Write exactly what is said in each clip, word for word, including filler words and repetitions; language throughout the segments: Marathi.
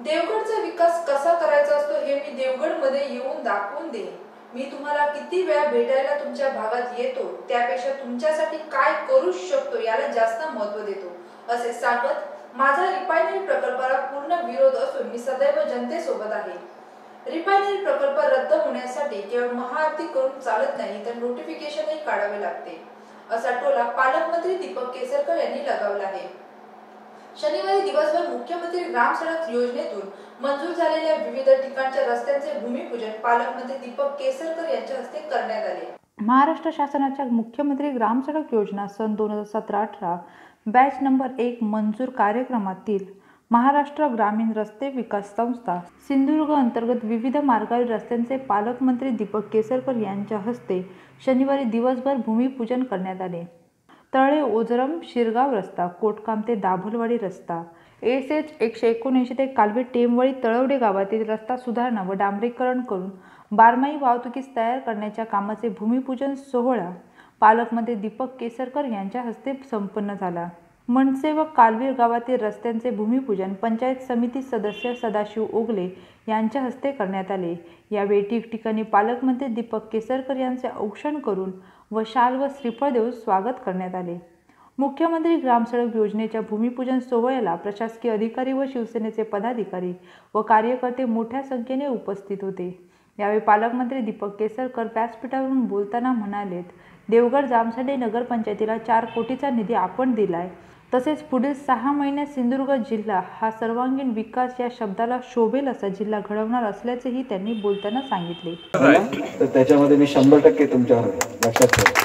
देवगडचा विकास कसा करायचा असतो हे मी देवगडमध्ये येऊन दाखवून देईन। मी तुम्हाला किती वेळा भेटायला तुमच्या भागात येतो त्यापेक्षा तुमच्यासाठी काय करू शकतो याला जास्त महत्त्व देतो असे सांगत माझा रिफायनरी प्रकल्पाला पूर्ण विरोध असून मी सदैव जनतेसोबत आहे। रिफायनरी प्रकल्प रद्द होण्यासाठी केवळ महाआरती करून चालत नाही तर नोटिफिकेशनही काढावे लागते असा टोला पालकमंत्री दीपक केसरकर यांनी लगावला आहे। शनिवारी दिवसभर मुख्यमंत्री ग्राम सडक योजनेतून मंजूर झालेल्या विविध ठिकाणच्या रस्त्यांचे भूमिपूजन पालकमंत्री दीपक केसरकर यांच्या हस्ते करण्यात आले। महाराष्ट्र शासनाच्या मुख्यमंत्री ग्राम सडक योजना सन दोन हजार सतरा अठरा बॅच नंबर एक मंजूर कार्यक्रमातील महाराष्ट्र ग्रामीण रस्ते विकास संस्था सिंधुदुर्ग अंतर्गत विविध मार्गावरील रस्त्यांचे पालकमंत्री दीपक केसरकर यांच्या हस्ते शनिवारी दिवसभर भूमिपूजन करण्यात आले। तळे ओझरम शिरगाव रस्ता, कोटकाम ते दाभोलवाडी रस्ता, एस एच एकशे एकोणऐंशी ते कालवे टेमवळी तळवडे गावातील रस्ता सुधारणा व डांबरीकरण करून बारमाही वाहतुकीस तयार करण्याच्या कामाचे भूमिपूजन सोहळा पालकमंत्री दीपक केसरकर यांच्या हस्ते संपन्न झाला। मनसे व कालवीर गावातील रस्त्यांचे भूमिपूजन पंचायत समिती सदस्य सदाशिव ओगले यांच्या हस्ते करण्यात आले। यावेळी ठिकठिकाणी पालकमंत्री दीपक केसरकर यांचे औक्षण करून व शाल व श्रीफळ देऊन स्वागत करण्यात आले। मुख्यमंत्री ग्रामसडक योजनेच्या भूमिपूजन सोहळ्याला प्रशासकीय अधिकारी व शिवसेनेचे पदाधिकारी व कार्यकर्ते मोठ्या संख्येने उपस्थित होते। यावेळी पालकमंत्री दीपक केसरकर व्यासपीठावरून बोलताना म्हणालेत, देवगड जामसंडे नगरपंचायतीला चार कोटीचा निधी आपण दिलाय, तसेच पुढील सहा महिन्यात सिंधुदुर्ग जिल्हा हा सर्वांगीण विकास या शब्दाला शोभेल असा जिल्हा घडवणार असल्याचेही त्यांनी बोलताना सांगितले। तर त्याच्यामध्ये मी शंभर टक्के तुमच्यावर लक्षात ठेवा।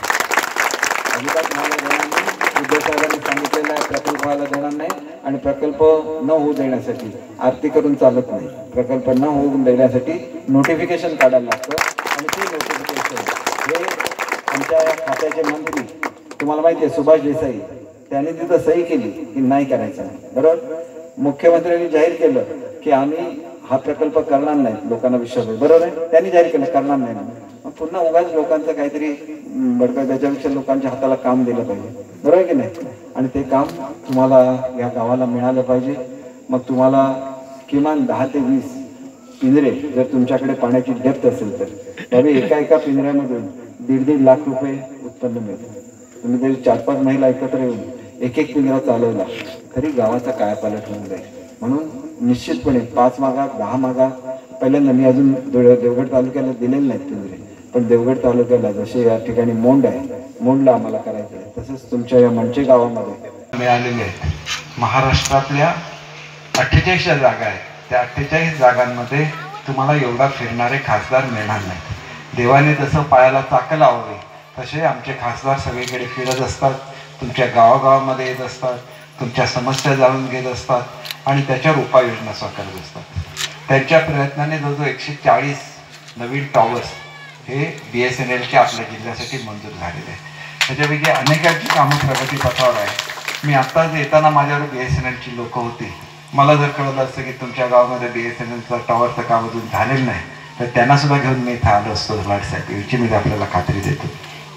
अजिबात मला देणार नाही, उद्योजकांनी सांगितलेलं आहे प्रकल्पाला देणार नाही आणि प्रकल्प न होऊ देण्यासाठी आरती करून चालत नाही। प्रकल्प न होऊ देण्यासाठी नोटिफिकेशन काढायला लागतं आणि ते नोटिफिकेशन हे आमच्या खात्याचे मंत्री तुम्हाला माहिती आहे सुभाष देसाई त्यांनी तिथं सही केली की नाही करायचं, बरोबर। मुख्यमंत्र्यांनी जाहीर केलं की आम्ही हा प्रकल्प करणार नाही, लोकांना विश्वास आहे, बरोबर आहे, त्यांनी जाहीर केलं करणार नाही। मग पुन्हा उगाच लोकांचं काहीतरी बडकं त्याच्यापेक्षा लोकांच्या हाताला काम दिलं पाहिजे, बरोबर की नाही। आणि ते काम तुम्हाला या गावाला मिळालं पाहिजे। मग तुम्हाला किमान दहा ते वीस पिंजरे जर तुमच्याकडे पाण्याची डेप्थ असेल तर त्यावेळी एका एका पिंजऱ्यामधून दीड दीड लाख रुपये उत्पन्न मिळतं। तुम्ही जरी चार पाच महिला एकत्र येऊन एक एक पिंजरा चालवला तरी गावाचा कायापालट होऊन जाईल। म्हणून निश्चितपणे पाच मागा दहा मागा पहिल्यांदा मी अजून देवगड तालुक्याला दिलेले नाहीत पिंजरे, पण देवगड तालुक्याला जसे या ठिकाणी मोंड आहे मोंडला आम्हाला करायचं आहे, तसंच तुमच्या या मंचे गावामध्ये मिळालेले आहेत। महाराष्ट्रातल्या अठ्ठेचाळीस जागा आहेत, त्या अठ्ठेचाळीस जागांमध्ये तुम्हाला एवढा फिरणारे खासदार मिळणार नाहीत। देवाने जसं पायाला चाकं लावले तसे आमचे खासदार सगळीकडे फिरत असतात, तुमच्या गावागावामध्ये येत असतात, तुमच्या समस्या जाणून घेत असतात आणि त्याच्यावर उपाययोजना करत असतात। त्यांच्या प्रयत्नाने जवळजवळ एकशे चाळीस नवीन टॉवर्स हे बी एस एन एलचे आपल्या जिल्ह्यासाठी मंजूर झालेले आहेत। त्याच्यापैकी अनेकांची कामं प्रगतीपथावर आहे। मी आत्ताच येताना माझ्यावर बी एस एन एलची लोकं होती, मला जर कळलं असतं की तुमच्या गावामध्ये बी एस एन एलचं टॉवरचं काम अजून झालेलं नाही तर त्यांना सुद्धा घेऊन मी इथं आलो असतो लाटसाठी, याची मी आपल्याला खात्री देतो।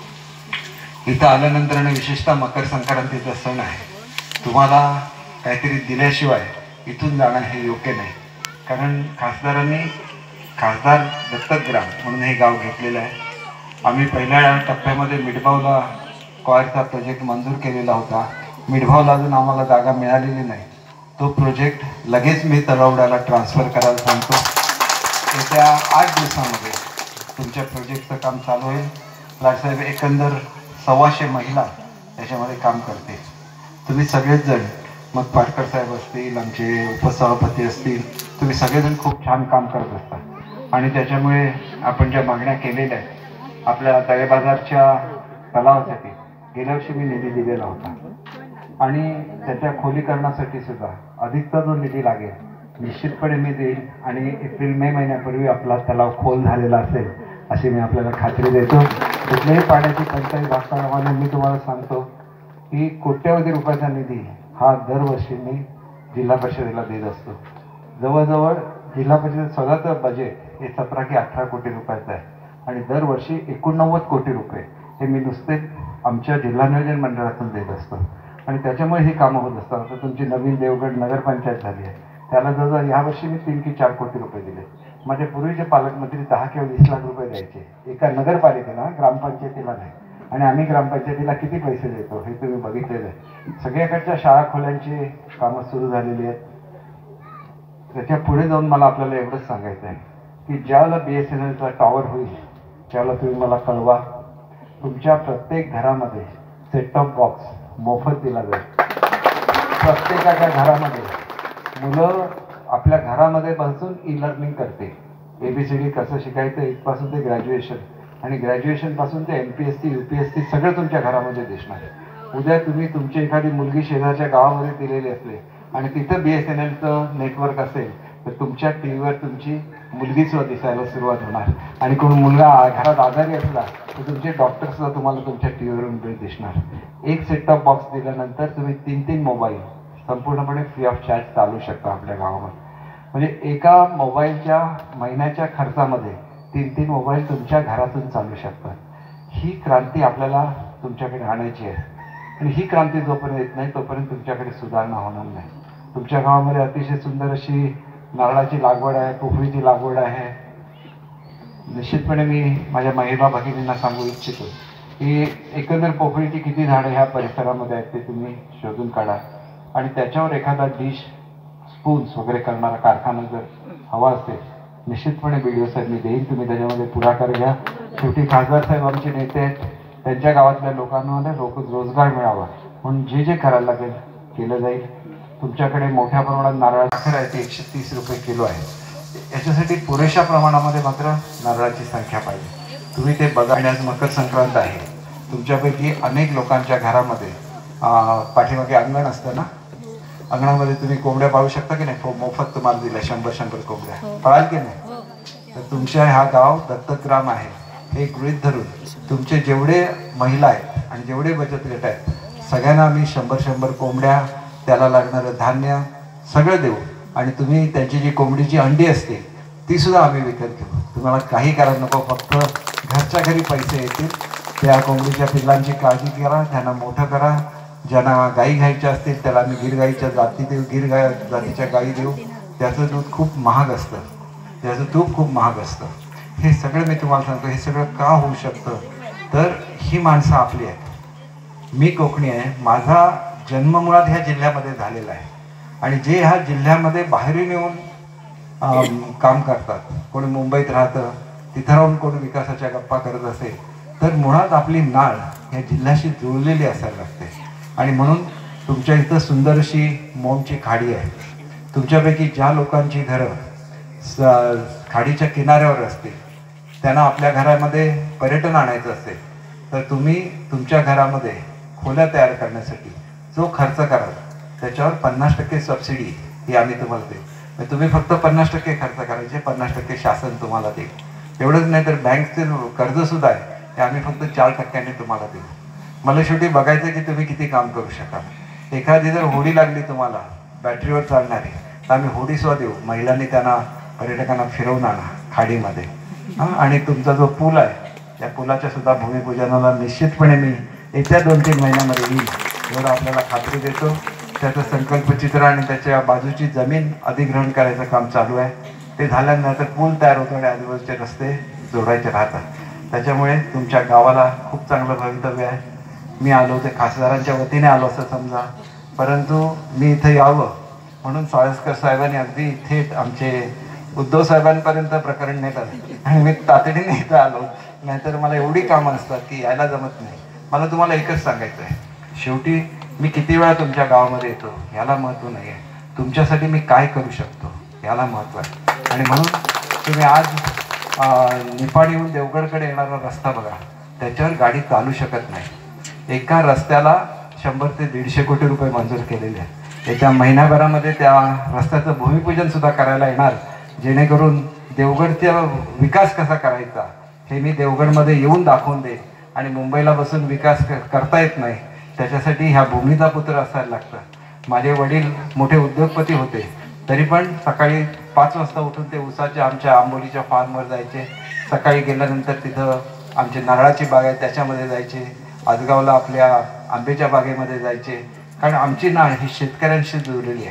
इथं आल्यानंतर आणि विशेषतः मकर संक्रांतीचा सण आहे, तुम्हाला काहीतरी दिल्याशिवाय इथून जाणं हे योग्य नाही। कारण खासदारांनी खासदार दत्तक ग्राम म्हणून हे गाव घेतलेलं आहे। आम्ही पहिल्या टप्प्यामध्ये मिठभावला कॉयरचा प्रोजेक्ट मंजूर केलेला होता, मिठभावला अजून आम्हाला जागा मिळालेली नाही। तो प्रोजेक्ट लगेच मी तळवड्याला ट्रान्सफर करायला सांगतो। येत्या आठ दिवसामध्ये तुमच्या प्रोजेक्टचं काम चालू होईल। लाटसाहेब एकंदर सव्वाशे महिला त्याच्यामध्ये काम करते। तुम्ही सगळेच जण, मग पाटकर साहेब असतील, आमचे उपसभापती असतील, तुम्ही सगळेजण खूप छान काम करत असता आणि त्याच्यामुळे आपण ज्या मागण्या केलेल्या आहेत आपल्या तळेबाजारच्या तलावासाठी गेल्या वर्षी मी निधी दिलेला होता आणि त्याच्या खोलीकरणासाठी सुद्धा अधिकचा जो निधी लागेल निश्चितपणे मी देईल आणि एप्रिल मे महिन्यापूर्वी आपला तलाव खोल झालेला असेल अशी मी आपल्याला खात्री देतो। कुठल्याही पाण्याची टंचाई भासताना मी तुम्हाला सांगतो की कोट्यवधी रुपयाचा निधी हा दरवर्षी मी जिल्हा परिषदेला देत असतो। जवळजवळ जिल्हा परिषद स्वतःचं बजेट हे सतरा की अठरा कोटी रुपयाचं आहे आणि दरवर्षी एकोणनव्वद कोटी रुपये हे मी नुसते आमच्या जिल्हा नियोजन मंडळातून देत असतो आणि त्याच्यामुळे ही कामं होत असतात। आता तुमची नवीन देवगड नगरपंचायत झाली आहे, त्याला जवळजवळ यावर्षी मी तीन की चार कोटी रुपये दिले. माझे पूर्वीचे पालकमंत्री दहा किंवा वीस लाख रुपये द्यायचे एका नगरपालिकेला, ग्रामपंचायतीला नाही. आणि आम्ही ग्रामपंचायतीला किती पैसे देतो हे तुम्ही बघितलेलं आहे. सगळ्याकडच्या शाळा खोल्यांची कामं सुरू झालेली आहेत. त्याच्या पुढे जाऊन मला आपल्याला एवढंच सांगायचं आहे की ज्यावेळेला बी एस एन एलचा टॉवर होईल त्यावेळेला तुम्ही मला कळवा. तुमच्या प्रत्येक घरामध्ये सेट टॉप बॉक्स मोफत दिला जाईल. प्रत्येकाच्या घरामध्ये मुलं आपल्या घरामध्ये बसून ई लर्निंग करते. एबीसीडी कसं शिकायचं इथपासून ते ग्रॅज्युएशन, आणि ग्रॅज्युएशन पासून ते M P S C U P S C सगळं तुमच्या घरामध्ये दिसणार आहे. उद्या तुम्ही तुमची एखादी मुलगी शेजारच्या गावामध्ये दिलेली असले आणि तिथं बी एस एन एलचं नेटवर्क असेल तर तुमच्या टी व्हीवर तुमची मुलगी सुद्धा दिसायला सुरुवात होणार. आणि कोण मुलगा घरात आजारी असला तर तुमचे डॉक्टर सुद्धा तुम्हाला तुमच्या टी व्हीवरून दिसणार. एक सेट टॉप बॉक्स दिल्यानंतर तुम्ही तीन तीन मोबाईल संपूर्णपणे फ्री ऑफ चार्ज चालू शकता आपल्या गावामध्ये. म्हणजे एका मोबाईलच्या महिन्याच्या खर्चामध्ये तीन तीन मोबाईल तुमच्या घरातून चालू शकतात. ही क्रांती आपल्याला तुमच्याकडे आणायची आहे. आणि ही क्रांती जोपर्यंत येत नाही तोपर्यंत तुमच्याकडे सुधारणा होणार नाही. तुमच्या गावामध्ये अतिशय सुंदर अशी नारळाची लागवड आहे, पोफळीची लागवड आहे. निश्चितपणे मी माझ्या महिला भगिनींना सांगू इच्छितो की एकंदर पोफळीची किती झाडं ह्या परिसरामध्ये आहेत ते तुम्ही शोधून काढा. आणि त्याच्यावर एखादा डिश स्पून्स वगैरे करणारा कारखाना जर हवा असेल निश्चितपणे बी डी ओ साहेब मी देईन. तुम्ही त्याच्यामध्ये पुढाकार घ्या. शेवटी खासदार साहेब आमचे नेते आहेत. त्यांच्या गावातल्या लोकांना लोक रोजगार मिळावा म्हणून जे जे करायला लागेल केलं जाईल. तुमच्याकडे मोठ्या प्रमाणात नारळ साखर आहे ती एकशे तीस रुपये किलो आहे. याच्यासाठी पुरेशा प्रमाणामध्ये मात्र नारळाची संख्या पाहिजे. तुम्ही ते बघा. आणि आज मकर संक्रांत आहे. तुमच्यापैकी अनेक लोकांच्या घरामध्ये पाठीमागे अंगण असतं ना, अंगणामध्ये तुम्ही कोंबड्या पाळू शकता की नाही. मोफत तुम्हाला दिल्या शंभर शंभर कोंबड्या पळाल की नाही. तर तुमच्या हा गाव दत्तक ग्राम आहे हे गृहीत धरून तुमचे जेवढे महिला आहेत आणि जेवढे बचत गट आहेत सगळ्यांना आम्ही शंभर शंभर कोंबड्या, त्याला लागणारं धान्य सगळं देऊ. आणि तुम्ही त्यांची जी कोंबडीची अंडी असते ती सुद्धा आम्ही विकत घेऊ. तुम्हाला काही करायला नको, फक्त घरच्या घरी पैसे येतील. त्या कोंबडीच्या पिल्लांची काळजी करा, त्यांना मोठं करा. ज्यांना गाई घ्यायच्या असतील त्याला आम्ही गिर गाईच्या जाती देऊ, गिर गाय जातीच्या गाई देऊ. त्याचं दूध खूप महाग असतं, त्याचं तूप खूप महाग असतं. हे सगळं मी तुम्हाला सांगतो. हे सगळं का होऊ शकतं तर ही माणसं आपली आहेत. मी कोकणी आहे. माझा जन्म मुळात ह्या जिल्ह्यामध्ये झालेला आहे. आणि जे ह्या जिल्ह्यामध्ये बाहेरून येऊन काम करतात, कोणी मुंबईत राहतं तिथं राहून कोणी विकासाच्या गप्पा करत असेल तर मुळात आपली नाळ ह्या जिल्ह्याशी जुळलेली असायला लागते. आणि म्हणून तुमच्या इथं सुंदर अशी मोमची खाडी आहे. तुमच्यापैकी ज्या लोकांची घरं स खाडीच्या किनाऱ्यावर असतील त्यांना आपल्या घरामध्ये पर्यटन आणायचं असेल तर तुम्ही तुमच्या घरामध्ये खोल्या तयार करण्यासाठी जो खर्च कराल त्याच्यावर पन्नास टक्के सबसिडी ही आम्ही तुम्हाला देऊ. तुम्ही फक्त पन्नास टक्के खर्च करायचे, पन्नास टक्के शासन तुम्हाला देईल. एवढंच नाही तर बँकचे कर्जसुद्धा आहे ते आम्ही फक्त चार टक्क्यांनी तुम्हाला देऊ. मला शेवटी बघायचं की तुम्ही किती काम करू शकाल. एखादी जर होडी लागली तुम्हाला बॅटरीवर चालणारी तर आम्ही होडीसुद्धा देऊ. महिलांनी त्यांना पर्यटकांना फिरवून आणा खाडीमध्ये. हां, आणि तुमचा जो पूल आहे त्या पुलाच्या सुद्धा भूमिपूजनाला निश्चितपणे मी येत्या दोन तीन महिन्यामध्ये येईल एवढं आपल्याला खात्री देतो. त्याचं संकल्पचित्र आणि त्याच्या बाजूची जमीन अधिग्रहण करायचं काम चालू आहे. ते झाल्यानंतर पूल तयार होतो आणि आजूबाजूचे रस्ते जोडायचे राहतात. त्याच्यामुळे तुमच्या गावाला खूप चांगलं भवितव्य आहे. मी आलो ते खासदारांच्या वतीने आलो असं समजा, परंतु मी इथं यावं म्हणून साळसकर साहेबांनी अगदी थेट आमचे उद्धव साहेबांपर्यंत प्रकरण नेत आलं आणि मी तातडीने इथं आलो. नाहीतर मला एवढी कामं असतात की यायला जमत नाही. मला तुम्हाला एकच सांगायचं आहे, शेवटी मी किती वेळा तुमच्या गावामध्ये येतो याला महत्त्व नाही आहे, तुमच्यासाठी मी काय करू शकतो याला महत्त्व आहे. आणि म्हणून तुम्ही आज निपाणीहून देवगडकडे येणारा रस्ता बघा, त्याच्यावर गाडी चालू शकत नाही. एका रस्त्याला शंभर ते दीडशे कोटी रुपये मंजूर केलेले आहेत. येत्या महिन्याभरामध्ये त्या रस्त्याचं भूमिपूजन सुद्धा करायला येणार, जेणेकरून देवगडचा विकास कसा करायचा हे मी देवगडमध्ये येऊन दाखवून दे. आणि मुंबईला बसून विकास करता येत नाही, त्याच्यासाठी ह्या भूमीचा पुत्र असायला लागतं. माझे वडील मोठे उद्योगपती होते, तरी पण सकाळी पाच वाजता उठून ते उसाच्या आमच्या आंबोलीच्या फार्मवर जायचे. सकाळी गेल्यानंतर तिथं आमची नारळाची बाग आहे त्याच्यामध्ये जायचे, आजगावला आपल्या आंब्याच्या बागेमध्ये जायचे. कारण आमची नाळ ही शेतकऱ्यांशी जुळलेली आहे.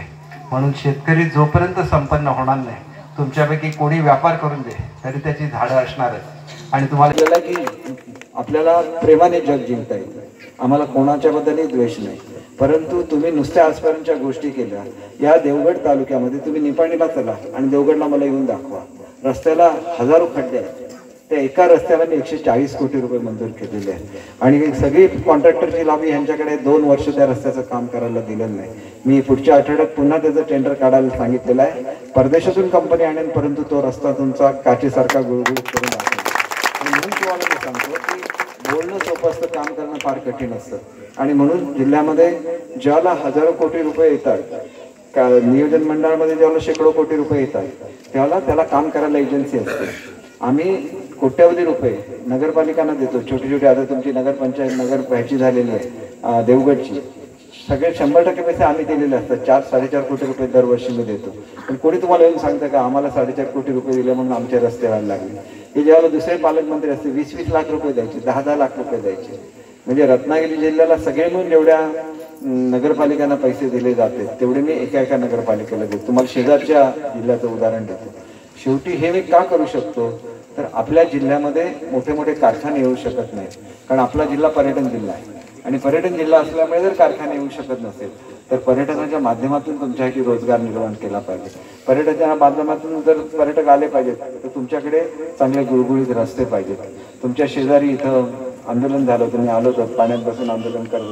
म्हणून शेतकरी जोपर्यंत संपन्न होणार नाही, तुमच्यापैकी कोणी व्यापार करून दे तरी त्याची झाडं असणारच. आणि तुम्हाला आपल्याला की आपल्याला प्रेमाने जग जिंकता येतं, आम्हाला कोणाच्या बद्दलही द्वेष नाही. परंतु तुम्ही नुसत्या आजपर्यंतच्या गोष्टी केल्या. या देवगड तालुक्यामध्ये तुम्ही निपाणीला चला आणि देवगडला मला येऊन दाखवा. रस्त्याला हजारो खड्डे आहेत. त्या एका रस्त्याला मी एकशे चाळीस कोटी रुपये मंजूर केलेले आहेत. आणि सगळी कॉन्ट्रॅक्टरची लॉबी यांच्याकडे दोन वर्ष त्या रस्त्याचं काम करायला दिलेलं नाही. मी पुढच्या आठवड्यात पुन्हा त्याचं टेंडर काढायला सांगितलेलं आहे. परदेशातून कंपनी आणेन, परंतु तो रस्ता तुमचा काचेसारखा गुळगुळीत करून दाखवेल. आणि म्हणून तुम्हाला मी सांगतो की बोलणं सोपं असतं, काम करणं फार कठीण असतं. आणि म्हणून जिल्ह्यामध्ये ज्याला हजारो कोटी रुपये येतात, का नियोजन मंडळामध्ये ज्याला शेकडो कोटी रुपये येतात, त्याला त्याला काम करायला एजन्सी असते. आम्ही कोट्यावधी रुपये नगरपालिकांना देतो. छोटी छोटी आता तुमची नगरपंचायत नगर ह्याची झालेली आहे देवगडची, सगळे शंभर टक्के पैसे आम्ही दिलेले असतात. चार साडेचार कोटी रुपये दरवर्षी मी देतो. पण कोणी तुम्हाला येऊन सांगतं का आम्हाला साडेचार कोटी रुपये दिले म्हणून आमचे रस्ते व्हायला लागले? हे ज्यावेळेला दुसरे पालकमंत्री असते वीस वीस लाख रुपये द्यायचे, दहा दहा लाख रुपये द्यायचे. म्हणजे रत्नागिरी जिल्ह्याला सगळे मिळून जेवढ्या नगरपालिकांना पैसे दिले जाते तेवढे मी एका एका नगरपालिकेला देतो. तुम्हाला शेजारच्या जिल्ह्याचं उदाहरण देतो. शेवटी हे मी का करू शकतो तर आपल्या जिल्ह्यामध्ये मोठे मोठे कारखाने येऊ शकत नाहीत, कारण आपला जिल्हा पर्यटन जिल्हा आहे. आणि पर्यटन जिल्हा असल्यामुळे जर कारखाने येऊ शकत नसेल तर पर्यटनाच्या माध्यमातून तुमच्यासाठी रोजगार निर्माण केला पाहिजे. पर्यटनाच्या माध्यमातून जर पर्यटक आले पाहिजेत तर तुमच्याकडे चांगले गुळगुळीत रस्ते पाहिजेत. तुमच्या शेजारी इथं आंदोलन झालं होतं, मी आलो होतो, पाण्यात बसून आंदोलन करत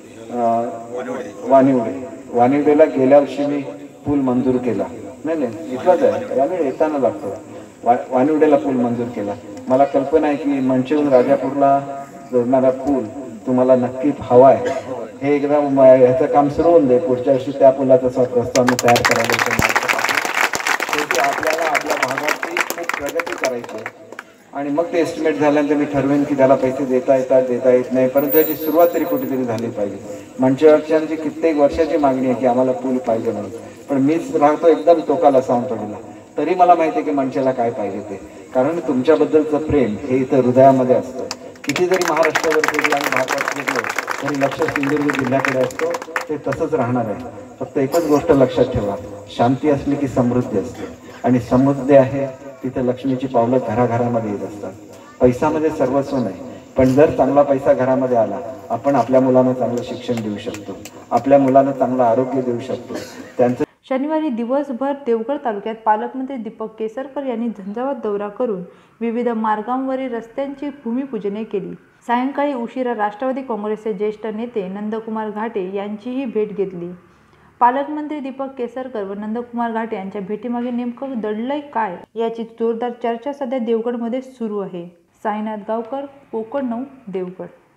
होते. वानिवडे वानिवडेला गेल्या वर्षी मी पूल मंजूर केला. नाही नाही इथलाच आहे, यावेळी येताना लागतो. वा वानिवडेला पूल मंजूर केला. मला कल्पना आहे की मंचेहून राजापूरला जोडणारा पूल तुम्हाला नक्की हवा आहे. हे एकदा ह्याचं काम सुरू होऊन दे, पुढच्या वर्षी त्या पुलाचा रस्ता आम्ही तयार करायला. शेवटी आपल्याला आपल्या भागाची खूप प्रगती करायची आहे. आणि मग ते एस्टिमेट झाल्यानंतर मी ठरवेन की त्याला पैसे देता येतात देता येत नाही, परंतु याची सुरुवात तरी कुठेतरी झाली पाहिजे. मंचवरच्यांची कित्येक वर्षाची मागणी आहे की आम्हाला पूल पाहिजे म्हणून, पण मीच राहतो एकदम टोकाला सावंतवाडीला. तरी मला माहिती आहे की मंचेला काय पाहिजे ते, कारण तुमच्याबद्दलचं प्रेम हे इथं हृदयामध्ये असतं. किती जरी महाराष्ट्रावर फिरलं आणि भारतात फिरलो तरी लक्ष सिंधुदुर्ग जिल्ह्याकडे असतो. ते तसंच राहणार आहे. फक्त एकच गोष्ट लक्षात ठेवा, शांती असली की समृद्धी असते, आणि समृद्धी आहे तिथे लक्ष्मीची पावलं घराघरामध्ये येत असतात. पैशामध्ये सर्वस्व नाही, पण जर चांगला पैसा घरामध्ये आला, आपण आपल्या मुलांना चांगलं शिक्षण देऊ शकतो, आपल्या मुलांना चांगलं आरोग्य देऊ शकतो. त्यांचं शनिवारी दिवसभर देवगड तालुक्यात पालकमंत्री दीपक केसरकर यांनी झंझावात दौरा करून विविध मार्गांवरील रस्त्यांची भूमिपूजने केली. सायंकाळी उशिरा राष्ट्रवादी काँग्रेसचे ज्येष्ठ नेते नंदकुमार घाटे यांचीही भेट घेतली. पालकमंत्री दीपक केसरकर व नंदकुमार घाटे यांच्या भेटीमागे नेमकं दडलंय काय याची जोरदार चर्चा सध्या देवगडमध्ये सुरू आहे. साईनाथ गावकर, कोकण नऊ, देवगड.